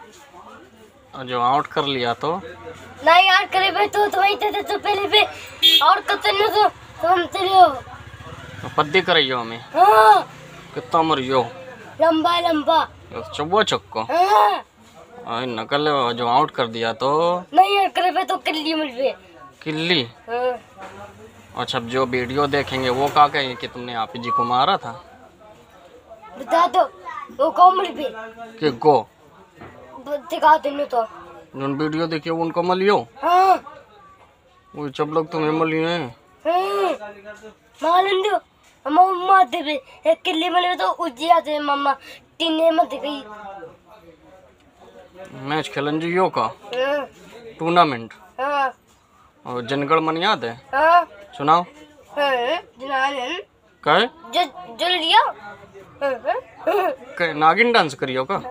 जो आउट कर लिया तो नहीं यार करे भाई तो वही थे तो पहले पे और कतने तो हम तेरे हो पद्दी करियो हमें। हाँ कितना मरियो लंबा लंबा चुब्बो चक्को हाँ नकल जो आउट कर दिया तो नहीं यार करे भाई तो किल्ली मिल पे किल्ली। हाँ अच्छा अब जो वीडियो देखेंगे वो क्या कहेंगे कि तुमने आप जी को मारा था। बता दो वो कौन मिल पे कि गो दिखा देने तो जो वीडियो देखिए उनको मलियो। हाँ वो सब लोग तुम्हें मलियो हैं। मालूम दो मम्मा देवे एक किल्ली मिले तो उज्जिया दे मम्मा टीने मत गई मैच खेलन जियो का हाँ टूर्नामेंट हाँ और जनगण मन याद है हाँ सुनाओ। हाँ जनानन कहे जो लिया कहे नागिन डांस करियो का।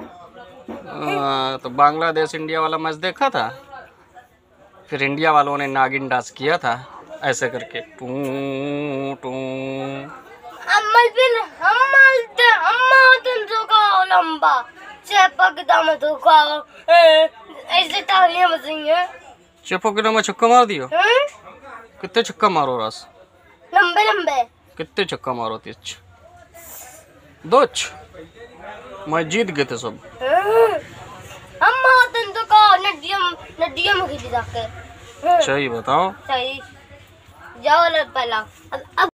तो बांग्लादेश इंडिया वाला मैच देखा था फिर इंडिया वालों ने नागिन डांस किया था ऐसे करके टू टू अम्मल बिन अम्मल तो का लंबा चेपक दाम तो का ऐसे तालियां बजेंगे। चेपो के नाम छक्का मार दियो। कितने छक्का मारो रस लंबे लंबे कितने छक्का मारो तीच दोच मैं जीत गए थे सब। अम्मा तो का नडियम खींच जाके सही बताओ सही जाओ पहला अब